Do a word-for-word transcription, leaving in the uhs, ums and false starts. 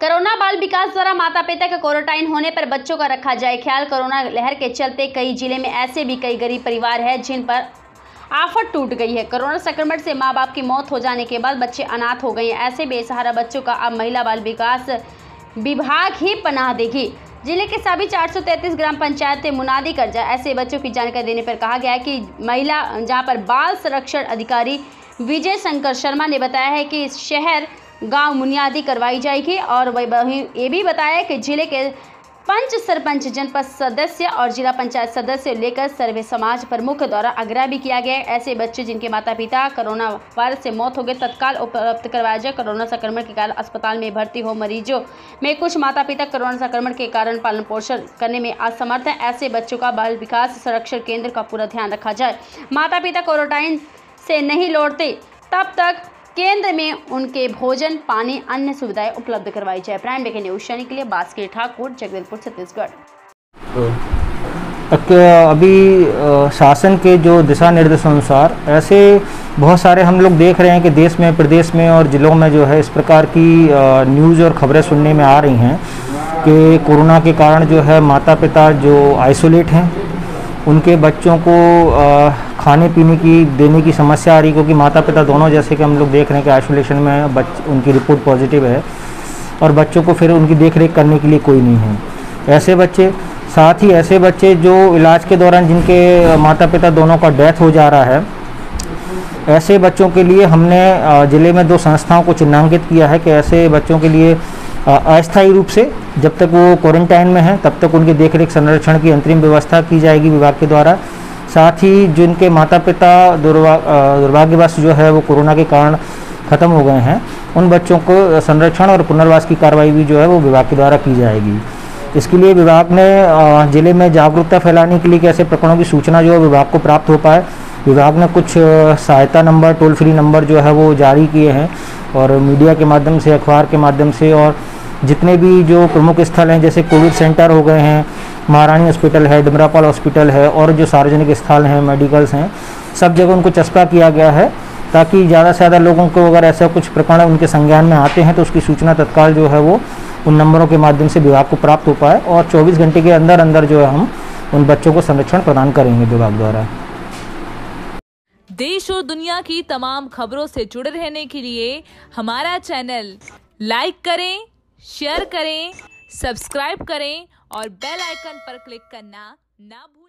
Corona बाल विकास द्वारा माता पिता का क्वारंटाइन होने पर बच्चों का रखा जाए ख्याल। कोरोना लहर के चलते कई जिले में ऐसे भी कई गरीब परिवार हैं जिन पर आफत टूट गई है। कोरोना संक्रमण से मां बाप की मौत हो जाने के बाद बच्चे अनाथ हो गए हैं। ऐसे बेसहारा बच्चों का अब महिला बाल विकास विभाग ही पनाह देगी। जिले के सभी चार सौ तैंतीस ग्राम पंचायतें मुनादी कर जाए ऐसे बच्चों की जानकारी देने पर कहा गया है कि महिला जहां पर बाल संरक्षण अधिकारी विजय शंकर शर्मा ने बताया है कि शहर गांव मुनियादी करवाई जाएगी और वही ये भी बताया कि जिले के पंच सरपंच जनपद सदस्य और जिला पंचायत सदस्य लेकर सर्वे समाज प्रमुख द्वारा आग्रह भी किया गया है ऐसे बच्चे जिनके माता पिता कोरोना वायरस से मौत हो गए तत्काल उपलब्ध करवाया जाए। कोरोना संक्रमण के कारण अस्पताल में भर्ती हो मरीजों में कुछ माता पिता कोरोना संक्रमण के कारण पालन पोषण करने में असमर्थ हैं। ऐसे बच्चों का बाल विकास संरक्षण केंद्र का पूरा ध्यान रखा जाए। माता पिता क्वारंटाइन से नहीं लौटते तब तक केंद्र में उनके भोजन पानी अन्य सुविधाएं उपलब्ध करवाई जाए। प्राइम ब्रेकिंग न्यूज शनि के लिए बास्केट ठाकुर, जगदलपुर, छत्तीसगढ़। अभी शासन के जो दिशा निर्देशों अनुसार ऐसे बहुत सारे हम लोग देख रहे हैं कि देश में, प्रदेश में और जिलों में जो है इस प्रकार की न्यूज़ और खबरें सुनने में आ रही हैं कि कोरोना के कारण जो है माता पिता जो आइसोलेट हैं उनके बच्चों को खाने पीने की देने की समस्या आ रही, क्योंकि माता पिता दोनों जैसे कि हम लोग देख रहे हैं कि आइसोलेशन में बच उनकी रिपोर्ट पॉजिटिव है और बच्चों को फिर उनकी देख रेख करने के लिए कोई नहीं है। ऐसे बच्चे, साथ ही ऐसे बच्चे जो इलाज के दौरान जिनके माता पिता दोनों का डेथ हो जा रहा है, ऐसे बच्चों के लिए हमने ज़िले में दो संस्थाओं को चिन्हांकित किया है कि ऐसे बच्चों के लिए अस्थायी रूप से जब तक वो क्वारंटाइन में हैं तब तक उनकी देखरेख संरक्षण की अंतरिम व्यवस्था की जाएगी विभाग के द्वारा। साथ ही जिनके माता पिता दुर्भा दुर्भाग्यवश जो है वो कोरोना के कारण ख़त्म हो गए हैं, उन बच्चों को संरक्षण और पुनर्वास की कार्रवाई भी जो है वो विभाग के द्वारा की जाएगी। इसके लिए विभाग ने ज़िले में जागरूकता फैलाने के लिए कि ऐसे प्रकरणों की सूचना जो है विभाग को प्राप्त हो पाए, विभाग ने कुछ सहायता नंबर, टोल फ्री नंबर जो है वो जारी किए हैं और मीडिया के माध्यम से, अखबार के माध्यम से और जितने भी जो प्रमुख स्थल हैं जैसे कोविड सेंटर हो गए हैं, महारानी हॉस्पिटल है, डमरापाल हॉस्पिटल है और जो सार्वजनिक स्थल हैं, मेडिकल्स हैं, सब जगह उनको चस्पा किया गया है ताकि ज़्यादा से ज़्यादा लोगों को अगर ऐसा कुछ प्रकरण उनके संज्ञान में आते हैं तो उसकी सूचना तत्काल जो है वो उन नंबरों के माध्यम से विभाग को प्राप्त हो पाए और चौबीस घंटे के अंदर अंदर जो है हम उन बच्चों को संरक्षण प्रदान करेंगे विभाग द्वारा। देश और दुनिया की तमाम खबरों से जुड़े रहने के लिए हमारा चैनल लाइक करें, शेयर करें, सब्सक्राइब करें और बेल आइकन पर क्लिक करना ना भूलें।